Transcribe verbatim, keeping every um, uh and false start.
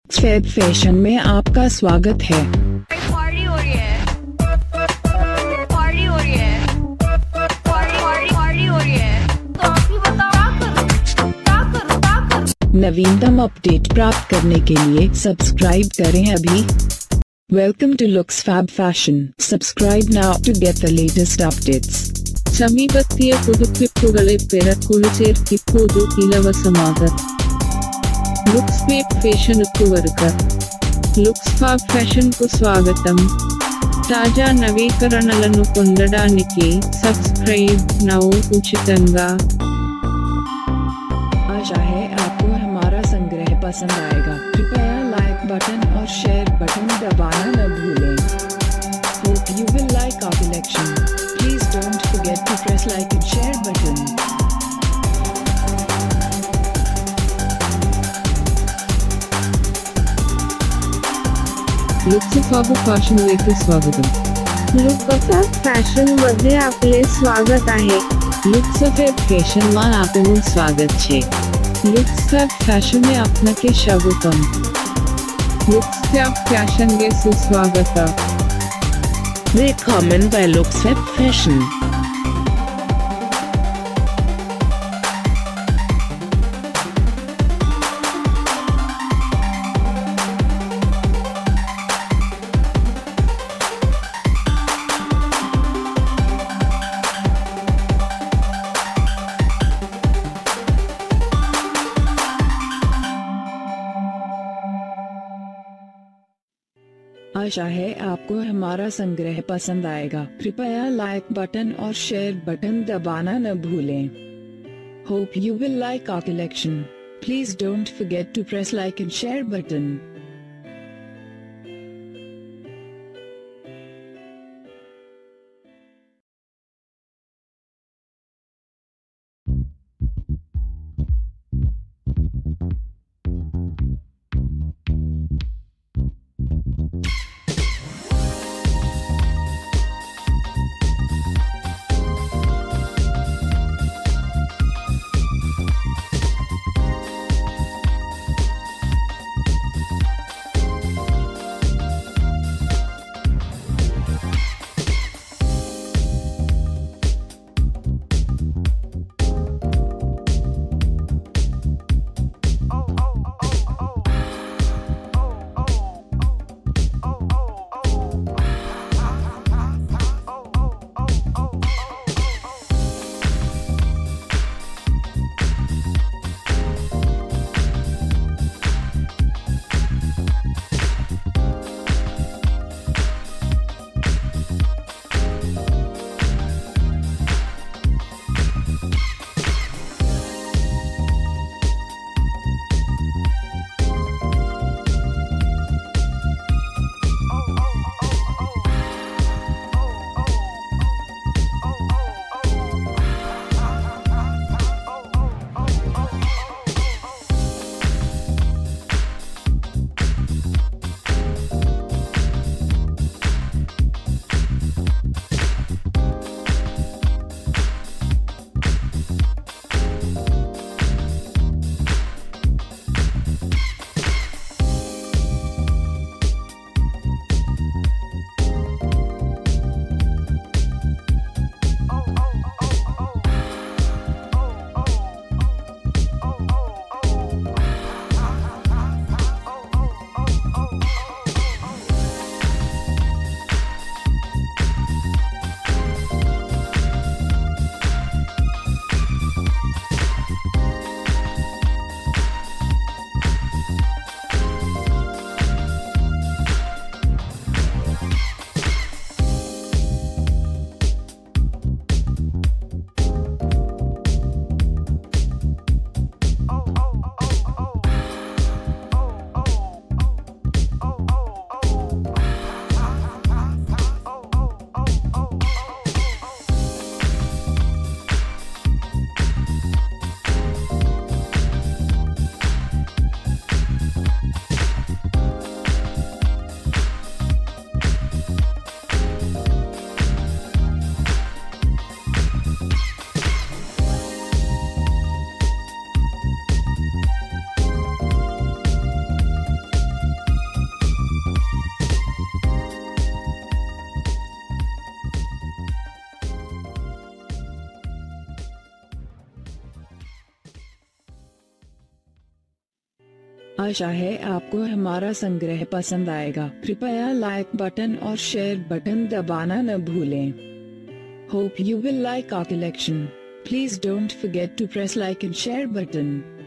Feb fashion में आपका स्वागत है। पार्टी हो रही है, पार्टी हो रही है, पार्टी पार्टी पार्टी हो रही है। तो आप ही बताओ क्या करूं, क्या करूं? नवीनतम अपडेट प्राप्त करने के लिए सब्सक्राइब करें अभी। Welcome to Looks Fab Fashion. Subscribe now to get the latest updates. ಸಮೀಪಸ್ಥಿಯ ಪುದುಕಿಪ್ಪುಗಳೇ ಪೆರಕುಳು ಸೇರ್ಕಿಪ್ಪುವುದು ಇಲವಸಮಾದ లుక్స్ ఫాబ్ ఫ్యాషన్ కు వరక లుక్స్ ఫాబ్ ఫ్యాషన్ కు స్వాగతం. తాజా నవీకరణలను పొందడానికి సబ్స్క్రైబ్ నౌ ఉచితంగా. आशा है आपको हमारा संग्रह पसंद आएगा। कृपया लाइक बटन और शेयर बटन दबाना न भूलें। Hope you will like our collection. Please don't forget to press like and share button. Looks fab fashion ലേക്ക് സ്വാഗതം. लुक्स फॅब फॅशन मध्ये आपले स्वागत आहे. લુક્સ ફેબ ફેશનમાં આપનું સ્વાગત છે. લુક્સ ફેબ ફેશને આપનકે સ્વાગતમ. લુક્સ ફેબ ફેશનಗೆ ಸುಸ್ವಾಗತ. Willkommen bei Looks Fab Fashion. आशा है आपको हमारा संग्रह पसंद आएगा। कृपया लाइक बटन और शेयर बटन दबाना न भूलें। Hope you will like our collection. Please don't forget to press like and share button. आशा है आपको हमारा संग्रह पसंद आएगा। कृपया लाइक बटन और शेयर बटन दबाना न भूलें। Hope you will like our collection. Please don't forget to press like and share button.